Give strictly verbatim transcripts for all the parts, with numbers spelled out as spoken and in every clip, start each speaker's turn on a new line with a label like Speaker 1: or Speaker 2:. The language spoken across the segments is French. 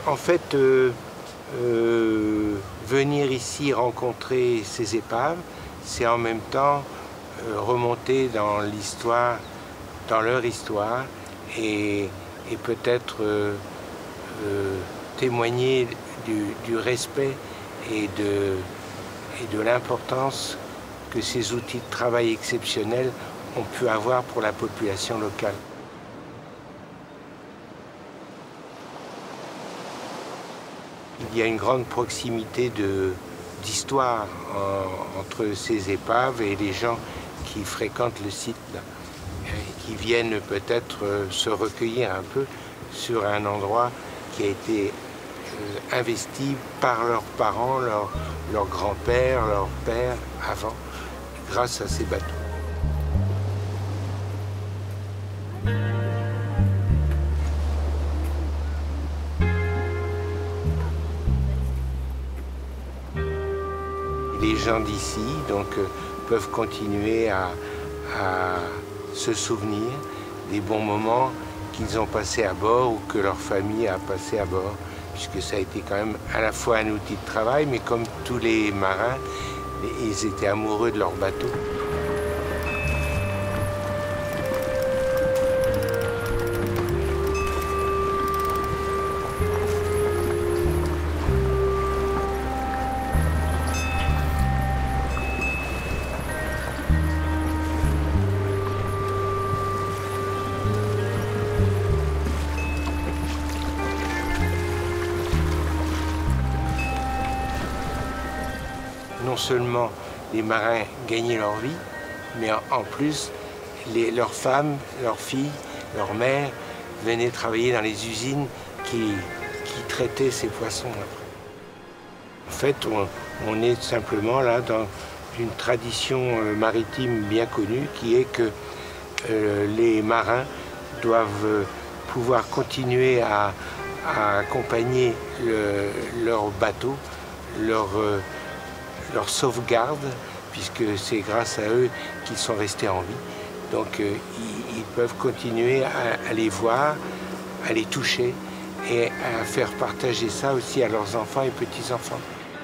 Speaker 1: En fait, euh, euh, venir ici rencontrer ces épaves, c'est en même temps euh, remonter dans l'histoire, dans leur histoire, et, et peut-être euh, euh, témoigner du, du respect et de, et de l'importance que ces outils de travail exceptionnels ont pu avoir pour la population locale. Il y a une grande proximité d'histoire entre ces épaves et les gens qui fréquentent le site, là, et qui viennent peut-être se recueillir un peu sur un endroit qui a été euh, investi par leurs parents, leurs leur grands-pères, leurs pères avant, grâce à ces bateaux. Les gens d'ici donc euh, peuvent continuer à, à se souvenir des bons moments qu'ils ont passés à bord ou que leur famille a passé à bord, puisque ça a été quand même à la fois un outil de travail, mais comme tous les marins, ils étaient amoureux de leur bateau. Non seulement les marins gagnaient leur vie, mais en plus, les, leurs femmes, leurs filles, leurs mères venaient travailler dans les usines qui, qui traitaient ces poissons. En fait, on, on est simplement là dans une tradition maritime bien connue qui est que euh, les marins doivent pouvoir continuer à, à accompagner le, leur bateau, leur euh, leur sauvegarde, puisque c'est grâce à eux qu'ils sont restés en vie. Donc euh, ils, ils peuvent continuer à, à les voir, à les toucher et à faire partager ça aussi à leurs enfants et petits-enfants.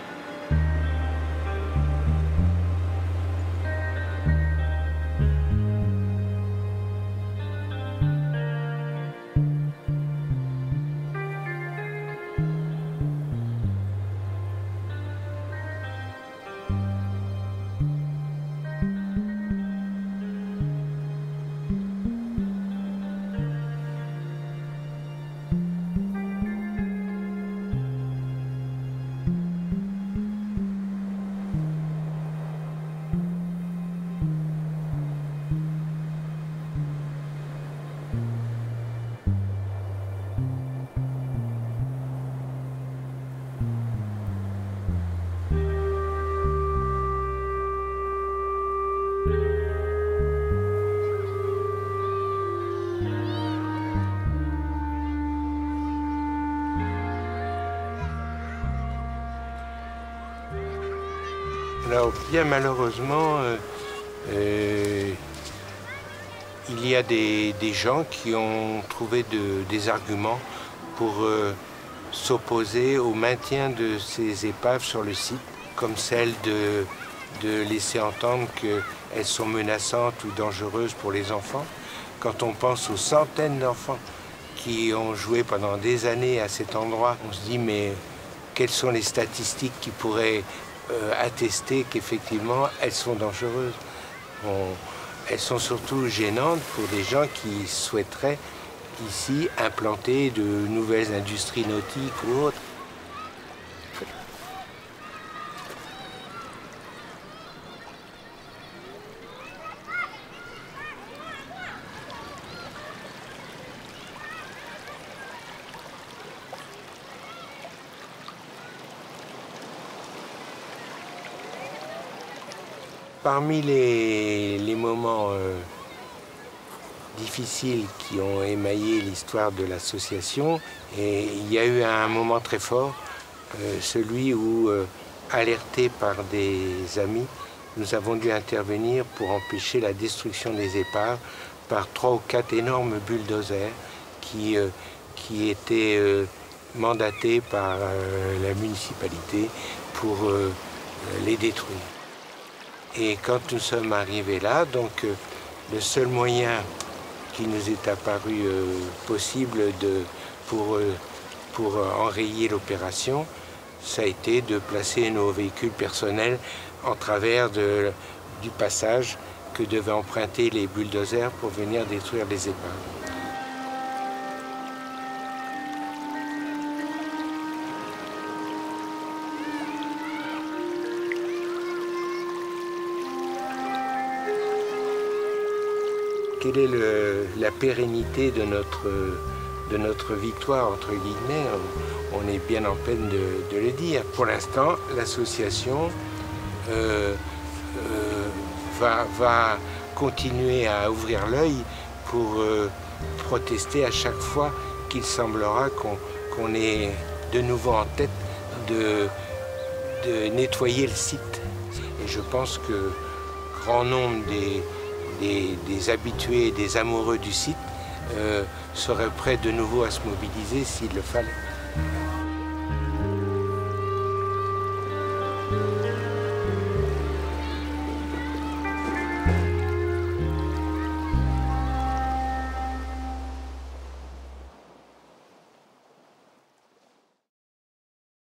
Speaker 1: Alors, bien malheureusement, euh, euh, il y a des, des gens qui ont trouvé de, des arguments pour euh, s'opposer au maintien de ces épaves sur le site, comme celle de, de laisser entendre qu'elles sont menaçantes ou dangereuses pour les enfants. Quand on pense aux centaines d'enfants qui ont joué pendant des années à cet endroit, on se dit mais quelles sont les statistiques qui pourraient Euh, attester qu'effectivement elles sont dangereuses. On, elles sont surtout gênantes pour des gens qui souhaiteraient ici implanter de nouvelles industries nautiques ou autres. Parmi les, les moments euh, difficiles qui ont émaillé l'histoire de l'association, et il y a eu un moment très fort, euh, celui où, euh, alertés par des amis, nous avons dû intervenir pour empêcher la destruction des épaves par trois ou quatre énormes bulldozers qui, euh, qui étaient euh, mandatés par euh, la municipalité pour euh, les détruire. Et quand nous sommes arrivés là, donc euh, le seul moyen qui nous est apparu euh, possible de, pour, euh, pour enrayer l'opération, ça a été de placer nos véhicules personnels en travers de, du passage que devaient emprunter les bulldozers pour venir détruire les épaves. Quelle est le, la pérennité de notre, de notre victoire, entre guillemets? On est bien en peine de, de le dire. Pour l'instant, l'association euh, euh, va, va continuer à ouvrir l'œil pour euh, protester à chaque fois qu'il semblera qu'on qu'on est de nouveau en tête de, de nettoyer le site. Et je pense que grand nombre des Des, des habitués et des amoureux du site euh, seraient prêts de nouveau à se mobiliser s'il le fallait.